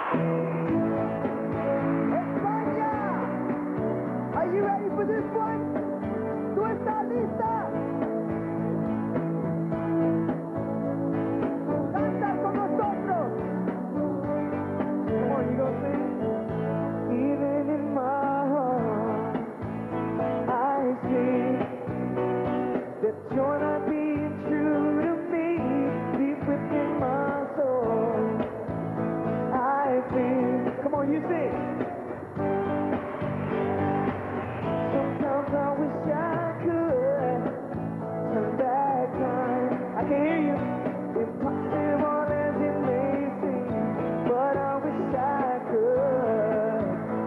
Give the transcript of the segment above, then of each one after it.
España! Are you ready for this one? ¿Tú estás lista? Canta con nosotros. Come on, you gonna sing? Even in my heart, I see that you're not being true to me. Deep within my soul, I feel. Come on, you sing. Sometimes I wish I could turn back time. I can hear you. Impossible as it may seem, but I wish I could.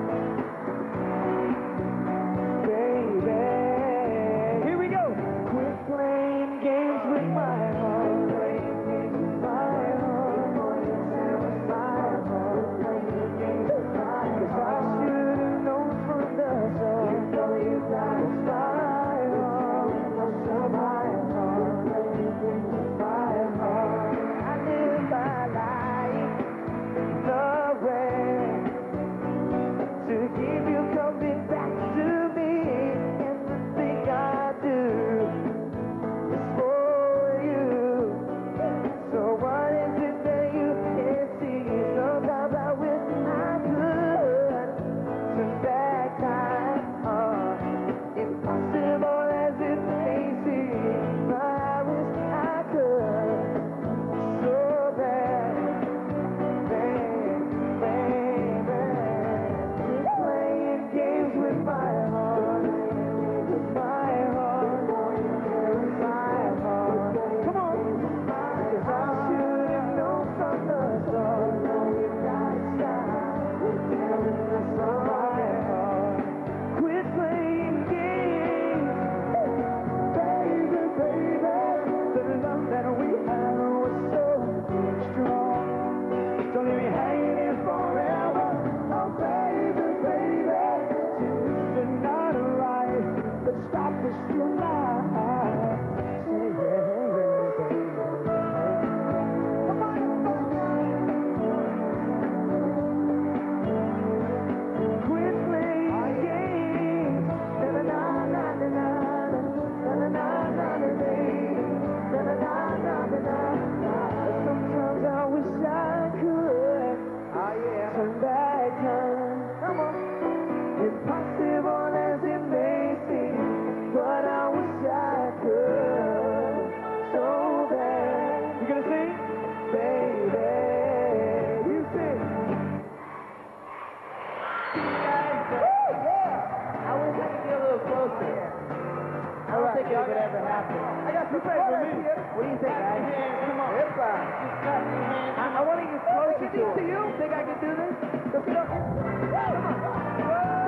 Baby, here we go. Quit playing games with my heart. Playing games with my heart. My heart. Playing games with my heart. 'Cause I should have known from the start. You know you got to my heart. My heart. Playing games with my heart. I live my life the way to keep you coming back to me, and the thing I do is for you. So what is it that you can't see? Sometimes I wish I could turn back time. Impossible as it may seem, but I wish I could so bad. Playing games with my heart, my heart, my heart. Come on, 'cause I should have known from the start. My heart, quit playing games, baby, baby. The love that we had was so strong. Don't leave me hanging here forever. Oh, baby, baby. This is not right. Let's stop this tonight. Say yeah, baby. Come on, quit playing games. Na na na na na na na na na na na na na. Sometimes I wish I could turn back time. Come on. Impossible as it may seem, but I wish I could so bad. You gonna sing? Baby, you sing. Woo, yeah. I wish I could get a little closer. I don't think it would ever happen. I got some photos here. What do you think, guys? Come on. Just clap your hands. I want to get closer to To it. you. You think I can do this? Let's go. Come on.